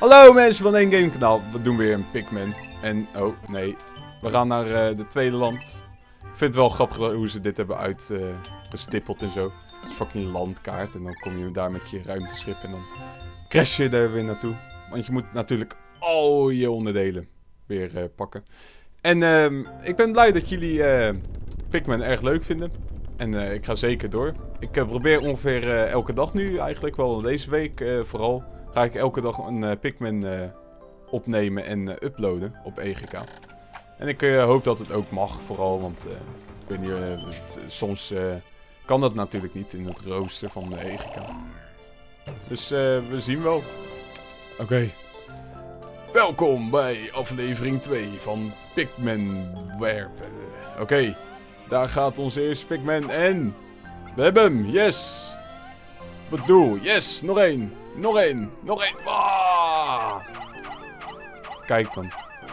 Hallo mensen van 1 Game kanaal. We doen weer een Pikmin. En, oh nee, we gaan naar het tweede land. Ik vind het wel grappig hoe ze dit hebben uitgestippeld en zo. Het is fucking landkaart en dan kom je daar met je ruimteschip en dan crash je daar weer naartoe. Want je moet natuurlijk al je onderdelen weer pakken. En ik ben blij dat jullie Pikmin erg leuk vinden. En ik ga zeker door. Ik probeer ongeveer elke dag nu, eigenlijk wel deze week vooral, ga ik elke dag een Pikmin opnemen en uploaden op EGK. En ik hoop dat het ook mag, vooral, want ik weet niet, soms kan dat natuurlijk niet in het rooster van de EGK. Dus we zien wel. Oké. Welkom bij aflevering 2 van Pikmin werpen. Oké. Daar gaat onze eerste Pikmin en we hebben hem, yes! Wat doe? Yes, nog één, nog één, nog één. Ah! Kijk dan.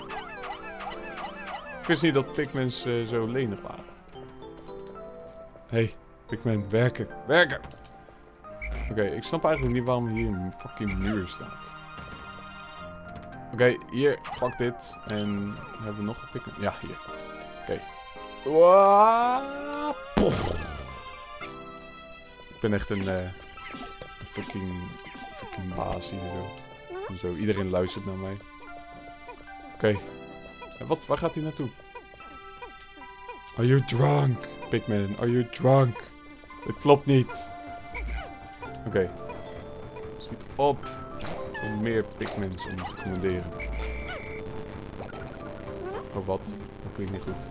Ik wist niet dat Pikmins zo lenig waren. Hey, Pikmin, werken, werken! Oké, ik snap eigenlijk niet waarom hier een fucking muur staat. Oké, hier, pak dit en hebben we nog een Pikmin? Ja, hier. Oké. Ik ben echt een fucking baas hier zo. En zo. Iedereen luistert naar mij. Oké. Waar gaat hij naartoe? Are you drunk? Pikmin, are you drunk? Het klopt niet. Oké. Schiet op. En meer Pikmins om te commanderen. Oh wat? Dat klinkt niet goed.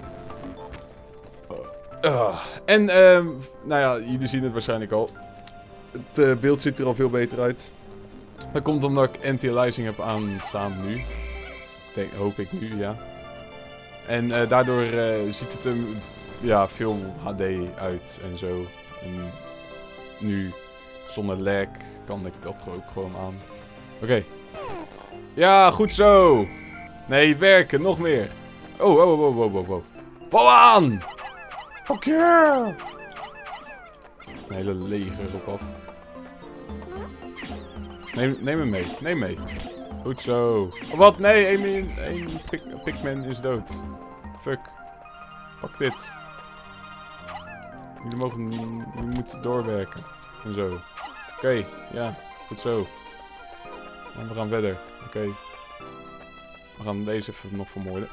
En, nou ja, jullie zien het waarschijnlijk al. Het beeld ziet er al veel beter uit. Dat komt omdat ik anti-aliasing heb aanstaan nu. Hoop ik nu, ja. En daardoor ziet het er ja, veel HD uit en zo. En nu, zonder lag, kan ik dat ook gewoon aan. Oké. Ja, goed zo! Nee, werken, nog meer. Oh. Val aan! Fuck yeah! Een hele leger erop af. Neem hem mee. Neem mee. Goed zo. Oh, wat? Nee, één Pikmin is dood. Fuck. Pak dit. Jullie moeten doorwerken. En zo. Oké, ja. Goed zo. En we gaan verder. Oké. We gaan deze even nog vermoorden.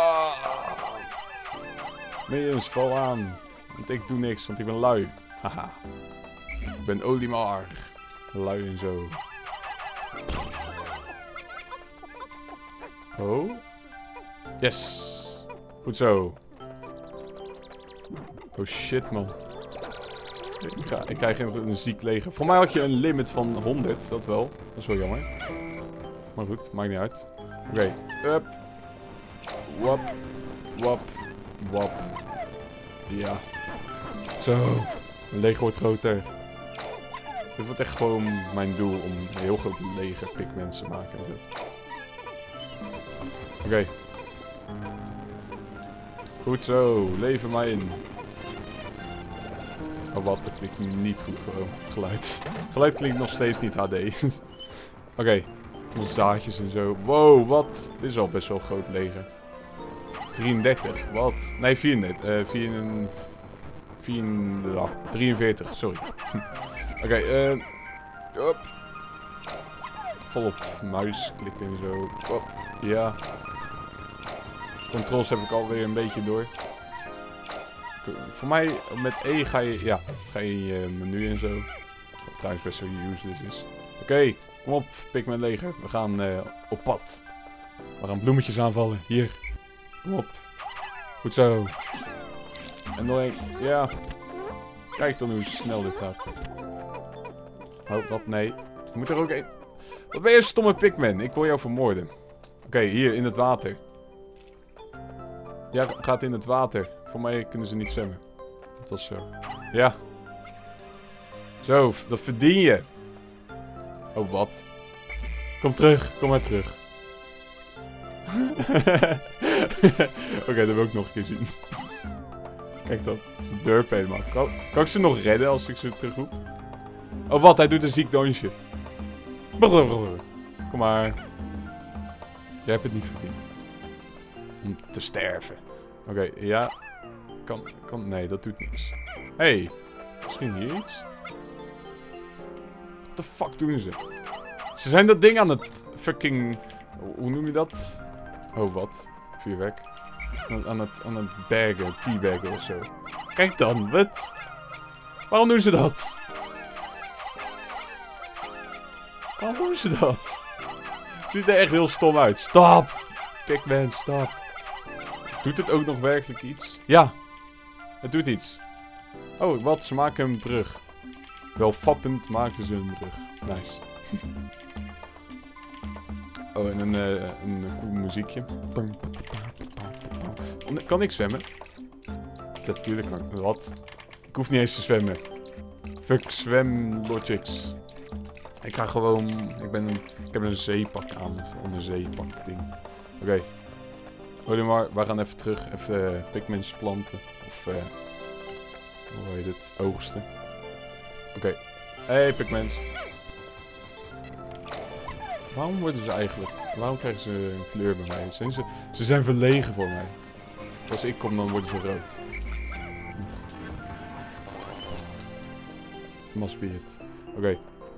Minions, val aan. Want ik doe niks, want ik ben lui. Haha. Ik ben Olimar. Lui en zo. Oh. Yes. Goed zo. Oh shit, man. Ik krijg een ziek leger. Voor mij had je een limit van 100. Dat wel. Dat is wel jammer. Maar goed, maakt niet uit. Oké. Up. Wap. Wap. Wap. Ja. Zo. Mijn leger wordt groter. Dit wordt echt gewoon mijn doel om een heel groot leger Pikmins te maken. Oké. Goed zo. Lever mij in. Oh wat, dat klinkt niet goed gewoon. Geluid. Geluid klinkt nog steeds niet HD. Oké. Zaadjes en zo. Wow, wat? Dit is al best wel een groot leger. 33, wat? Nee, 34. 43, sorry. Oké, op. Volop muis klikken en zo. Op. Ja. Controls heb ik alweer een beetje door. Voor mij, met E ga je in je menu en zo. Wat trouwens best wel useless is. Oké, kom op, Pikmin leger. We gaan op pad. We gaan bloemetjes aanvallen. Hier. Kom op. Goed zo. En nog één. Ja. Kijk dan hoe snel dit gaat. Oh, wat? Nee. Je moet er ook één. Wat ben je een stomme Pikmin? Ik wil jou vermoorden. Oké, hier in het water. Ja, gaat in het water. Voor mij kunnen ze niet zwemmen. Dat was zo. Ja. Zo, dat verdien je. Oh, wat? Kom terug. Kom maar terug. Oké, dat wil ik nog een keer zien. Kijk dan. Ze durpen helemaal. Kan ik ze nog redden als ik ze terugroep? Oh wat, hij doet een ziek dansje. Kom maar. Jij hebt het niet verdiend. Om te sterven. Oké, ja. Kan... Nee, dat doet niks. Hey, misschien hier iets? What the fuck doen ze? Ze zijn dat ding aan het fucking... Hoe noem je dat? Oh, wat? Vuurwerk. Aan het baggen, teabaggen of zo. Kijk dan, wat? Waarom doen ze dat? Waarom doen ze dat? Het ziet er echt heel stom uit. Stop! Pikmin, stop. Doet het ook nog werkelijk iets? Ja. Het doet iets. Oh, wat? Ze maken een brug. Wel fappend maken ze een brug. Nice. Oh, en een cool muziekje. Kan ik zwemmen? Natuurlijk kan ik. Wat? Ik hoef niet eens te zwemmen. Fuck zwemlogics. Ik ga gewoon... Ik heb een zeepak aan. Of een zeepak ding. Oké. Olimar, we gaan even terug. Even pigments planten. Of... hoe heet het? Oogsten. Oké. Hey pigments. Waarom worden ze eigenlijk... Waarom krijgen ze een kleur bij mij? Ze zijn verlegen voor mij. Als ik kom, dan worden ze rood. Must be it. Oké.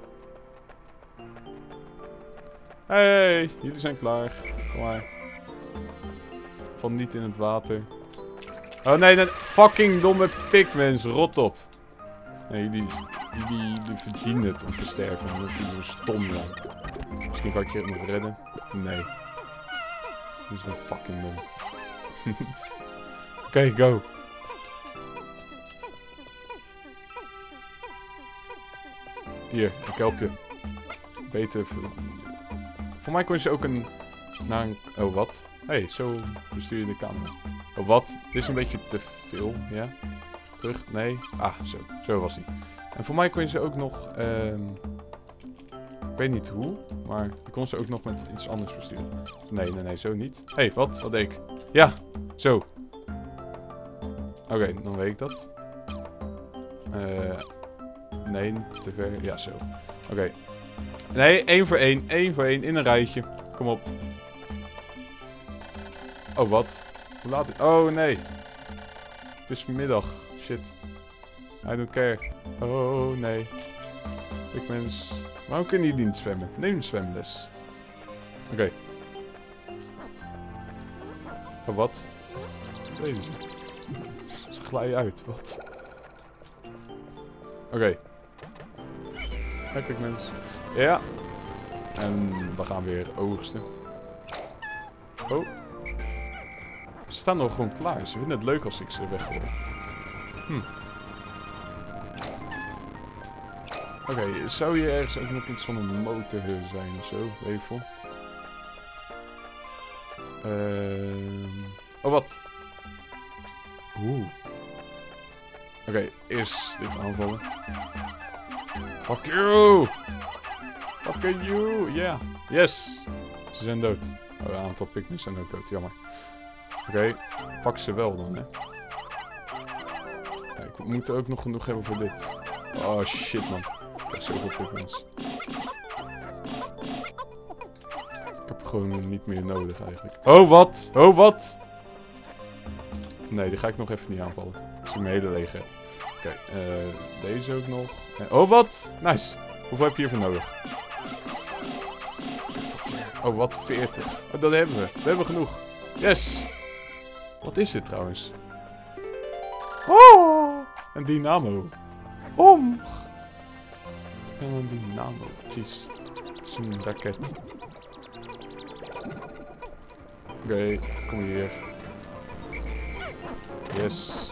Hey, jullie zijn klaar. Kom maar. Val niet in het water. Oh nee, nee. Fucking domme pigments. Rot op. Nee, jullie verdienen het om te sterven. Omdat jullie zo stom zijn. Misschien kan ik je nog redden. Nee. Die is wel fucking dom. Oké, go. Hier, ik help je. Beter. Voor mij kon je ze ook naar een... Oh, wat? Hey, zo bestuur je de camera. Oh, wat? Dit is een beetje te veel, ja? Terug? Nee? Ah, zo. Zo was hij. En voor mij kon je ze ook nog... Ik weet niet hoe, maar je kon ze ook nog met iets anders besturen. Nee, nee, nee, zo niet. Hey, wat? Wat deed ik? Ja, zo. Oké, dan weet ik dat. Nee, te ver. Ja, zo. Oké. Nee, 1 voor 1. 1 voor 1 in een rijtje. Kom op. Oh, wat? Hoe laat is... Oh, nee. Het is middag. Shit. I don't care. Oh, nee. Pigments. Waarom kunnen jullie niet zwemmen? Neem een zwemles. Oké. Oh, wat? Deze. Ze glijden uit. Wat? Oké. Hey, pigments. Ja. En we gaan weer oogsten. Oh. Ze staan nog gewoon klaar. Ze vinden het leuk als ik ze weggooi. Oké, zou hier ergens ook nog iets van een motor zijn of zo? Wevel. Oh, wat? Oeh. Oké, eerst dit aanvallen. Fuck you! Fuck you! Yeah! Yes! Ze zijn dood. Oh, een aantal pigments zijn ook dood. Jammer. Oké, pak ze wel dan, hè. Ja, ik moet er ook nog genoeg hebben voor dit. Oh, shit, man. Ik heb zoveel pigments. Ik heb gewoon niet meer nodig, eigenlijk. Oh, wat? Oh, wat? Nee, die ga ik nog even niet aanvallen. Dat is een hele leger. Oké, deze ook nog. Oh, wat? Nice. Hoeveel heb je hiervoor nodig? Oh, wat? 40. Oh, dat hebben we. We hebben genoeg. Yes. Wat is dit trouwens? Oh, een dynamo. Om. En een dynamo. Jeez. Het is een raket. Oké, kom hier. Yes.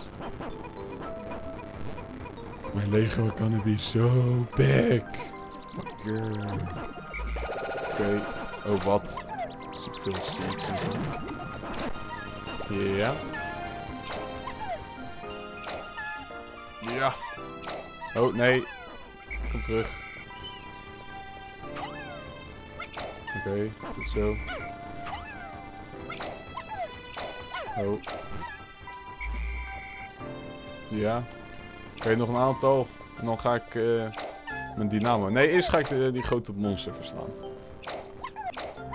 Mijn Lego kan be so big. Fucker. Oké. Oh, wat? Zie ik veel seeds en zo. Ja. Ja. Oh, nee. Kom terug. Oké, goed zo. Oh. Ja. Oké, nog een aantal. En dan ga ik mijn dynamo. Nee, eerst ga ik die grote monster verslaan.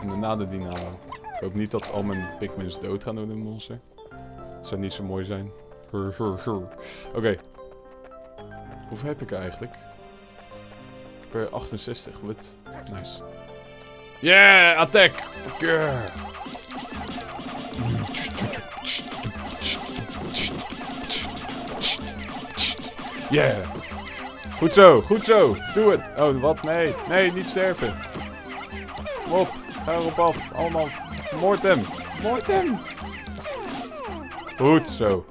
En daarna de dynamo. Ik hoop niet dat al mijn pigments doodgaan door de monster. Dat zou niet zo mooi zijn. Oké. Hoeveel heb ik eigenlijk? Ik heb er 68. Wat? Nice. Yeah! Attack! Fuck yeah! Yeah! Goed zo, goed zo! Doe het! Oh, wat? Nee, nee, niet sterven! Kom op, ga erop af. Allemaal, vermoord hem! Vermoord hem! Goed zo.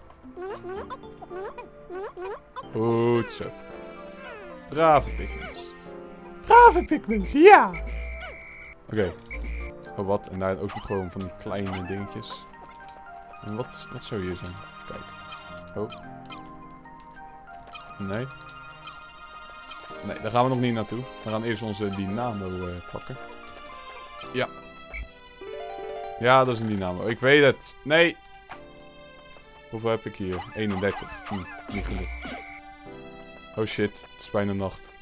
Goed zo. Brave pigments. Brave pigments, ja! Oké. Oh, wat? En daar ook nog gewoon van die kleine dingetjes. En wat zou hier zijn? Even kijken. Oh. Nee. Nee, daar gaan we nog niet naartoe. We gaan eerst onze dynamo pakken. Ja. Ja, dat is een dynamo. Ik weet het. Nee. Hoeveel heb ik hier? 31. Niet genoeg. Oh shit, het is bijna nacht.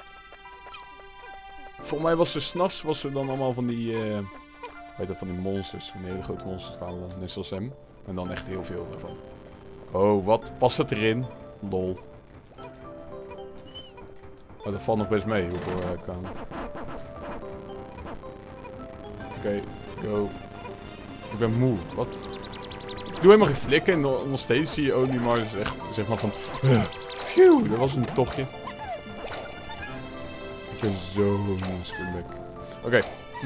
Volgens mij was er 's nachts was er dan allemaal van die... weet je, van die monsters. Van die hele grote monsters kwamen dan. Net zoals hem. En dan echt heel veel daarvan. Oh, wat? Past het erin? Lol. Maar dat valt nog best mee hoeveel we uitkomen. Oké, go. Ik ben moe. Wat? Ik doe helemaal geen flikken en nog steeds zie je ook niet maar zeg maar van... Phew, dat was een tochtje. Ik ben zo scumbag. Oké.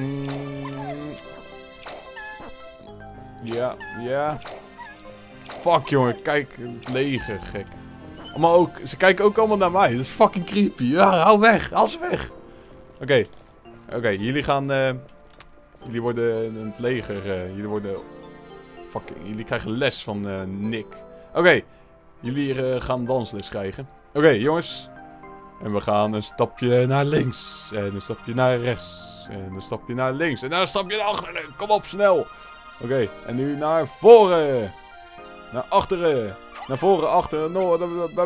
Ja, ja. Fuck jongen, kijk, het leger, gek. Maar ook, ze kijken ook allemaal naar mij. Dat is fucking creepy. Ja, hou weg, haal ze weg. Oké. Oké, jullie gaan... jullie worden in het leger. Jullie worden... Jullie krijgen les van Nick. Oké. Jullie gaan dansles krijgen. Oké, jongens. En we gaan een stapje naar links. En een stapje naar rechts. En een stapje naar links. En dan een stapje naar achteren. Kom op, snel. Oké, en nu naar voren. Naar achteren. Naar voren, achteren. No.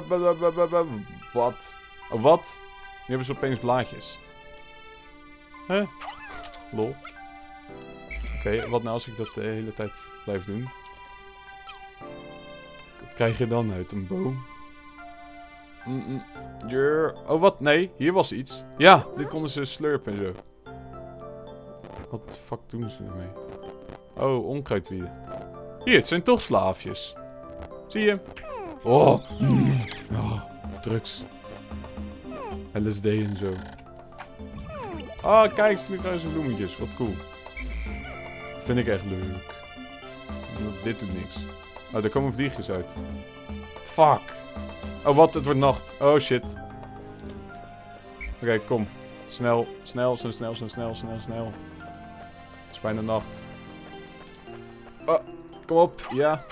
Wat? Oh, wat? Nu hebben ze opeens blaadjes. Huh? Lol. Oké, wat nou als ik dat de hele tijd blijf doen? Wat krijg je dan uit een boom? Oh, wat? Nee, hier was iets. Ja, dit konden ze slurpen en zo. Wat de fuck doen ze ermee? Oh, onkruidwieden. Hier, het zijn toch slaafjes. Zie je? Oh, drugs. LSD en zo. Ah, kijk, nu krijgen ze bloemetjes. Wat cool. Vind ik echt leuk. Dit doet niks. Oh, daar komen vliegjes uit. Fuck. Oh, wat? Het wordt nacht. Oh, shit. Oké, kom. Snel. Snel. Het is bijna nacht. Oh, kom op. Ja.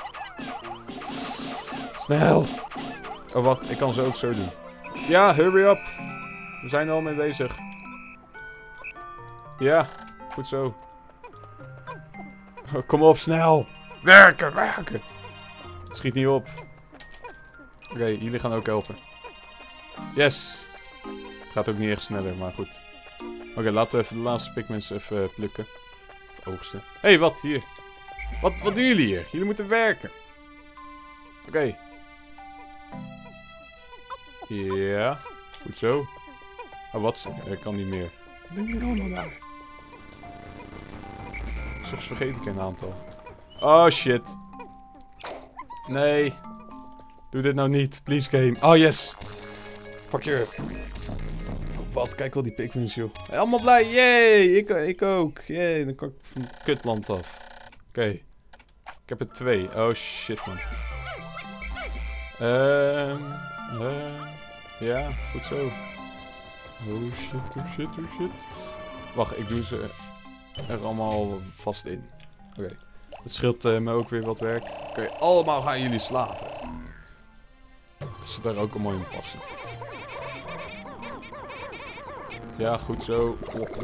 Snel. Oh, wat? Ik kan ze ook zo doen. Ja, hurry up. We zijn er al mee bezig. Ja, goed zo. Oh, kom op, snel. Werken, werken. Het schiet niet op. Oké, jullie gaan ook helpen. Yes. Het gaat ook niet echt sneller, maar goed. Oké, laten we even de laatste pigments even plukken. Of oogsten. Hé, hey, wat? Hier. Wat doen jullie hier? Jullie moeten werken. Oké. Ja. Goed zo. Oh, wat? Ik kan niet meer. Wat doen jullie allemaal nou? Soms vergeet ik een aantal. Oh, shit. Nee. Doe dit nou niet. Please, game. Oh, yes. Fuck you. Oh, wat? Kijk wel die pigments, joh. Allemaal blij. Yay. Ik ook. Yay. Dan kan ik van het kutland af. Oké. Ik heb er 2. Oh, shit, man. Ja, goed zo. Oh, shit, oh, shit, oh, shit. Wacht, ik doe ze er allemaal vast in. Oké. Het scheelt me ook weer wat werk. Oké, allemaal gaan jullie slapen. Dat ze daar ook allemaal in passen. Ja, goed zo.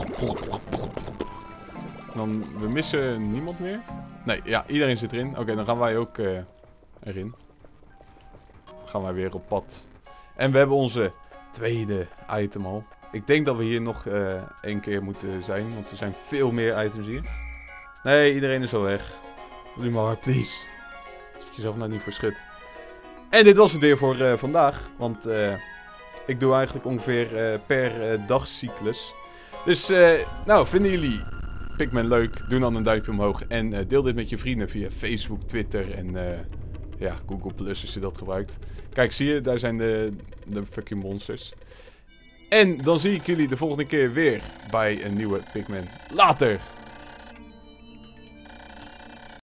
Dan, we missen niemand meer. Nee, ja, iedereen zit erin. Oké, dan gaan wij ook erin. Dan gaan wij weer op pad. En we hebben onze tweede item al. Ik denk dat we hier nog 1 keer moeten zijn. Want er zijn veel meer items hier. Nee, iedereen is al weg. Doe maar, please. Zet jezelf nou niet voor schut. En dit was het weer voor vandaag. Want ik doe eigenlijk ongeveer per dagcyclus. Dus, nou, vinden jullie Pikmin leuk? Doe dan een duimpje omhoog. En deel dit met je vrienden via Facebook, Twitter en ja, Google Plus als je dat gebruikt. Kijk, zie je, daar zijn de fucking monsters. En dan zie ik jullie de volgende keer weer bij een nieuwe Pikmin. Later!